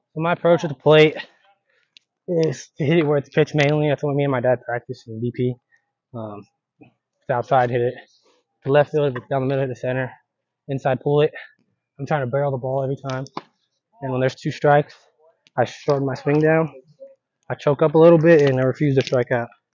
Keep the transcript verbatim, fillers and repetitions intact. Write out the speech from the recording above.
So my approach at the plate is to hit it where it's pitched mainly. That's what me and my dad practice in B P. Um, it's outside, hit it. To left field, if it's down the middle, hit the center. Inside, pull it. I'm trying to barrel the ball every time. And when there's two strikes, I shorten my swing down. I choke up a little bit and I refuse to strike out.